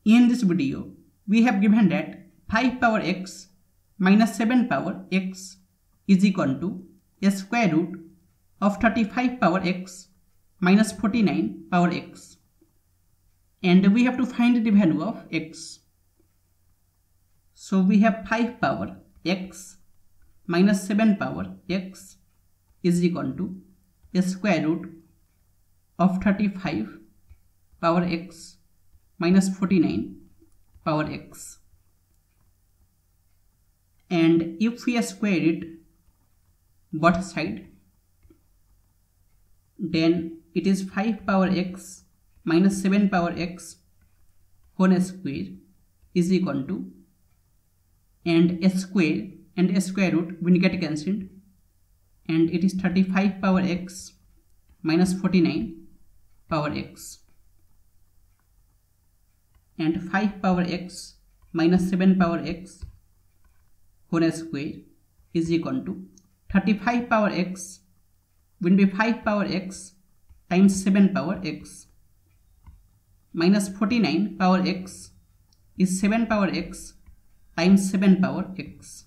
In this video, we have given that 5 power x minus 7 power x is equal to a square root of 35 power x minus 49 power x. And we have to find the value of x. So we have 5 power x minus 7 power x is equal to a square root of 35 power x minus 49 power x. And if we square it both side, then it is 5 power x minus 7 power x whole square is equal to, and a square and a square root will get cancelled, and it is 35 power x minus 49 power x. And 5 power x minus 7 power x whole square is equal to 35 power x will be 5 power x times 7 power x minus 49 power x is 7 power x times 7 power x,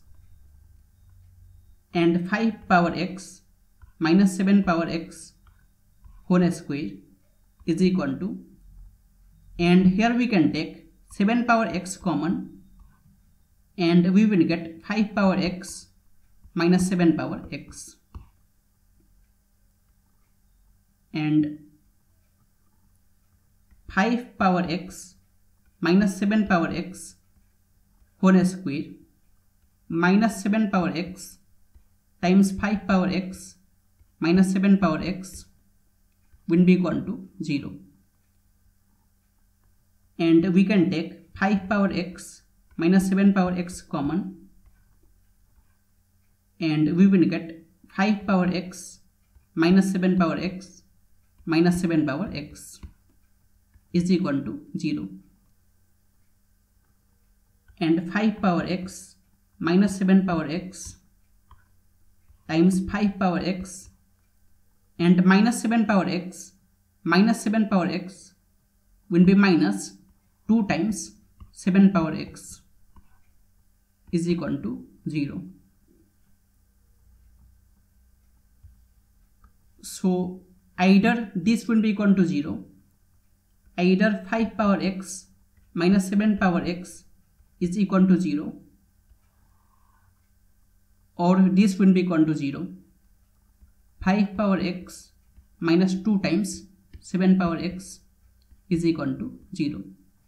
and 5 power x minus 7 power x whole square is equal to, and here we can take 7 power x common, and we will get 5 power x minus 7 power x, and 5 power x minus 7 power x whole square minus 7 power x times 5 power x minus 7 power x will be equal to 0. And we can take 5 power x minus 7 power x common, and we will get 5 power x minus 7 power x minus 7 power x is equal to 0. And 5 power x minus 7 power x times 5 power x and minus 7 power x minus 7 power x will be minus 2 times 7 power x is equal to 0. So either this will be equal to 0, either 5 power x minus 7 power x is equal to 0, or this will be equal to 0. 5 power x minus 2 times 7 power x is equal to 0.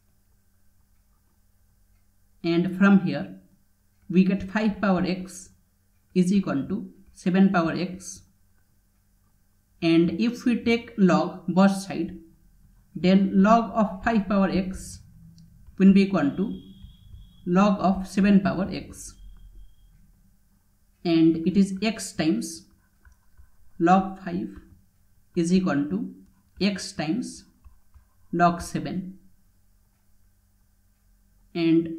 And from here we get 5 power x is equal to 7 power x, and if we take log both side, then log of 5 power x will be equal to log of 7 power x, and it is x times log 5 is equal to x times log 7, and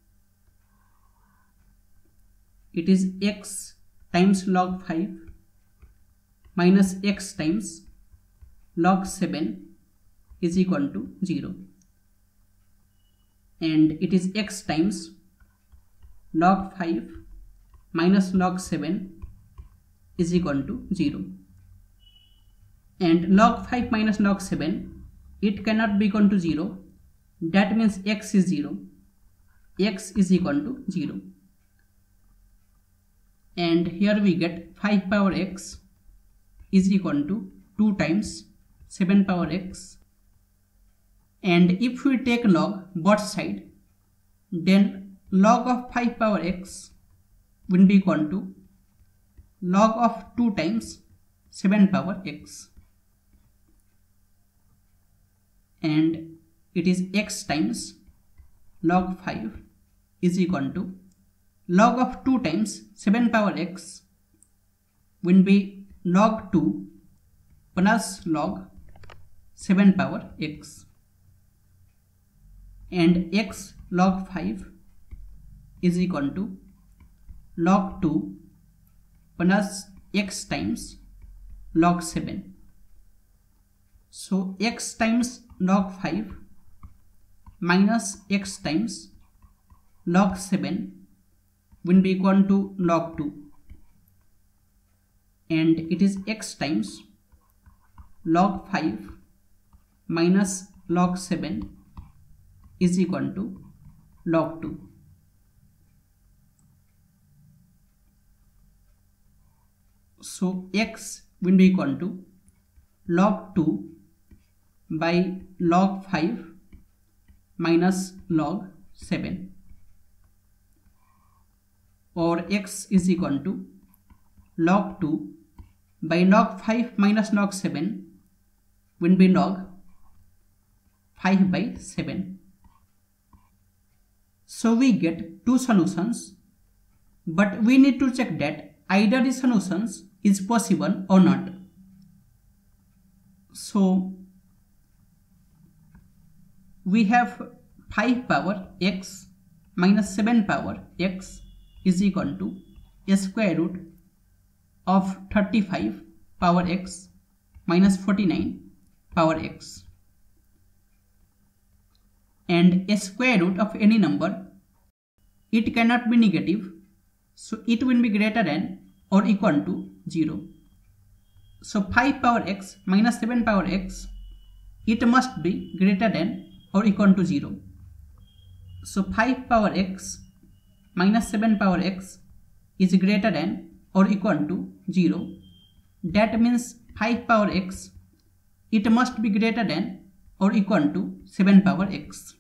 it is x times log 5 minus x times log 7 is equal to 0, and it is x times log 5 minus log 7 is equal to 0, and log 5 minus log 7, it cannot be equal to 0, that means x is 0, x is equal to 0, and here we get 5 power x is equal to 2 times 7 power x, and if we take log both side, then log of 5 power x will be equal to log of 2 times 7 power x, and it is x times log 5 is equal to log of 2 times 7 power x will be log 2 plus log 7 power x, and x log 5 is equal to log 2 plus x times log 7. So x times log 5 minus x times log 7 will be equal to log 2, and it is x times log 5 minus log 7 is equal to log 2. So x will be equal to log 2 by log 5 minus log 7, or x is equal to log 2 by log 5 minus log 7 will be log 5 by 7. So we get two solutions, but we need to check that either the solutions is possible or not. So we have 5 power x minus 7 power x is equal to a square root of 35 power x minus 49 power x, and a square root of any number, it cannot be negative, so it will be greater than or equal to 0. So 5 power x minus 7 power x, it must be greater than or equal to 0. So 5 power x minus 7 power x is greater than or equal to 0. That means 5 power x, it must be greater than or equal to 7 power x.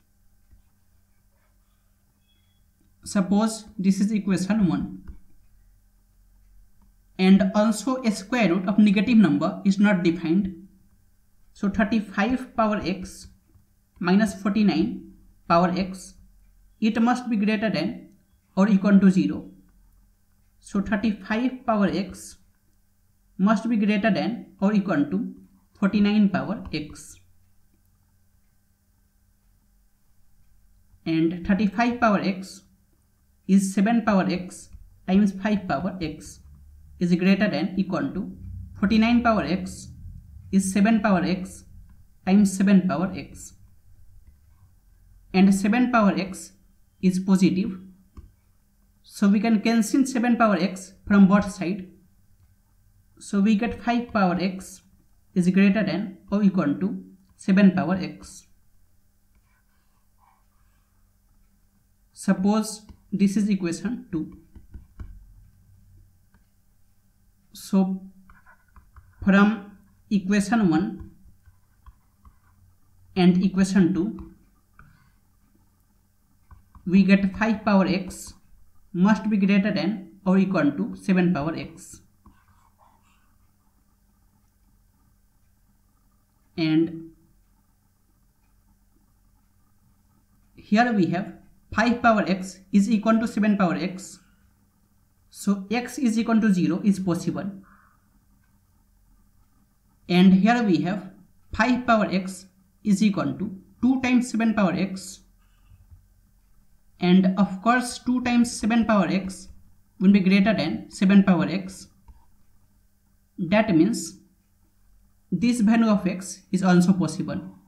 Suppose this is equation 1. And also a square root of negative number is not defined. So 35 power x minus 49 power x, it must be greater than or equal to 0. So 35 power x must be greater than or equal to 49 power x. And 35 power x is 7 power x times 5 power x is greater than equal to 49 power x is 7 power x times 7 power x, and 7 power x is positive, so we can cancel 7 power x from both sides. So we get 5 power x is greater than or equal to 7 power x. Suppose this is equation 2. So from equation 1 and equation 2, we get 5 power x must be greater than or equal to 7 power x. And here we have 5 power x is equal to 7 power x. So x is equal to 0 is possible. And here we have 5 power x is equal to 2 times 7 power x. And of course 2 times 7 power x will be greater than 7 power x. That means this value of x is also possible.